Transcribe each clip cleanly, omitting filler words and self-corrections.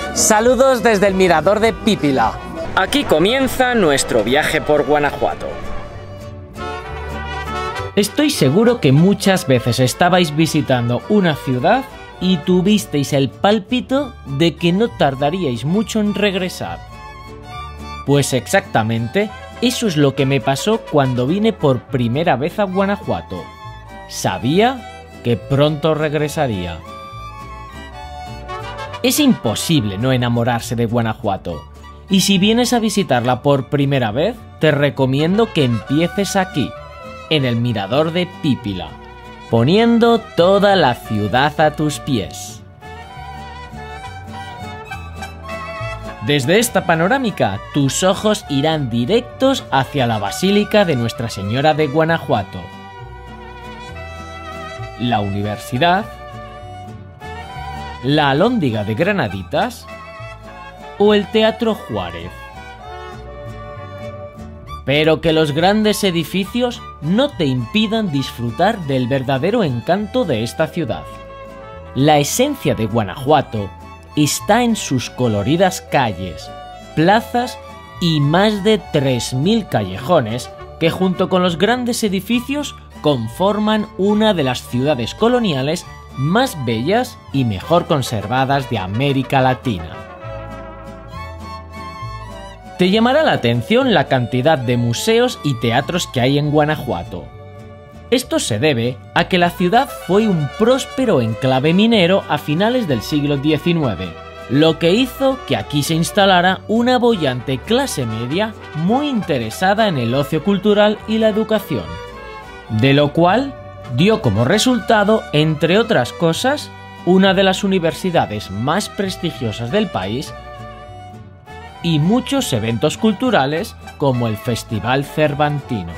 Saludos desde el mirador de Pípila. Aquí comienza nuestro viaje por Guanajuato. Estoy seguro que muchas veces estabais visitando una ciudad y tuvisteis el pálpito de que no tardaríais mucho en regresar. Pues exactamente, eso es lo que me pasó cuando vine por primera vez a Guanajuato. Sabía que pronto regresaría. Es imposible no enamorarse de Guanajuato, y si vienes a visitarla por primera vez, te recomiendo que empieces aquí, en el mirador de Pípila, poniendo toda la ciudad a tus pies. Desde esta panorámica, tus ojos irán directos hacia la Basílica de Nuestra Señora de Guanajuato, la Universidad, la Alhóndiga de Granaditas o el Teatro Juárez. Pero que los grandes edificios no te impidan disfrutar del verdadero encanto de esta ciudad. La esencia de Guanajuato está en sus coloridas calles, plazas y más de 3000 callejones que junto con los grandes edificios conforman una de las ciudades coloniales más bellas y mejor conservadas de América Latina. Te llamará la atención la cantidad de museos y teatros que hay en Guanajuato. Esto se debe a que la ciudad fue un próspero enclave minero a finales del siglo XIX, lo que hizo que aquí se instalara una boyante clase media muy interesada en el ocio cultural y la educación, de lo cual dio como resultado, entre otras cosas, una de las universidades más prestigiosas del país y muchos eventos culturales como el Festival Cervantino.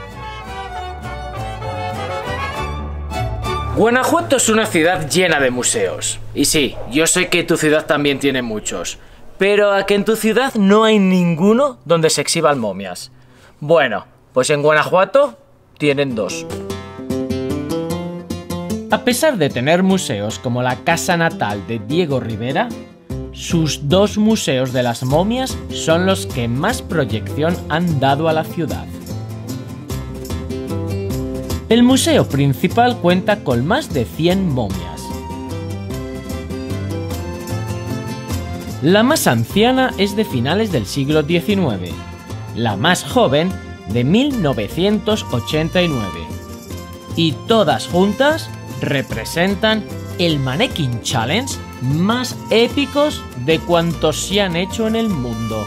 Guanajuato es una ciudad llena de museos. Y sí, yo sé que tu ciudad también tiene muchos. Pero ¿a que en tu ciudad no hay ninguno donde se exhiban momias? Bueno, pues en Guanajuato tienen dos. A pesar de tener museos como la casa natal de Diego Rivera, sus dos museos de las momias son los que más proyección han dado a la ciudad. El museo principal cuenta con más de 100 momias. La más anciana es de finales del siglo XIX, la más joven de 1989, y todas juntas representan el Mannequin Challenge más épicos de cuantos se han hecho en el mundo.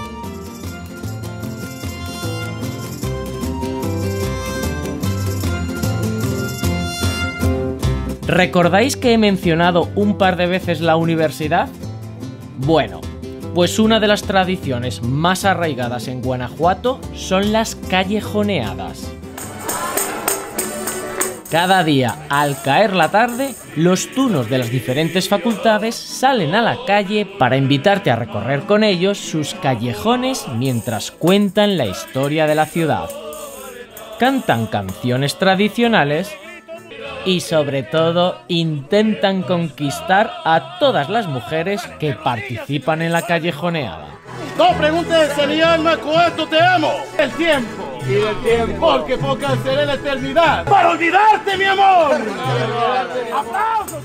¿Recordáis que he mencionado un par de veces la universidad? Bueno, pues una de las tradiciones más arraigadas en Guanajuato son las callejoneadas. Cada día, al caer la tarde, los tunos de las diferentes facultades salen a la calle para invitarte a recorrer con ellos sus callejones mientras cuentan la historia de la ciudad. Cantan canciones tradicionales y sobre todo intentan conquistar a todas las mujeres que participan en la callejoneada. No preguntes, señor, cuánto te amo. El tiempo. Y el tiempo. Porque poca será la eternidad. ¡Para olvidarte, mi amor! ¡Aplausos!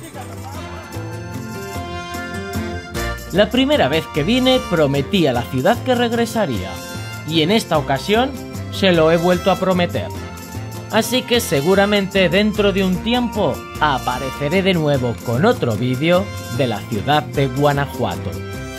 La primera vez que vine prometí a la ciudad que regresaría. Y en esta ocasión se lo he vuelto a prometer. Así que seguramente dentro de un tiempo apareceré de nuevo con otro vídeo de la ciudad de Guanajuato.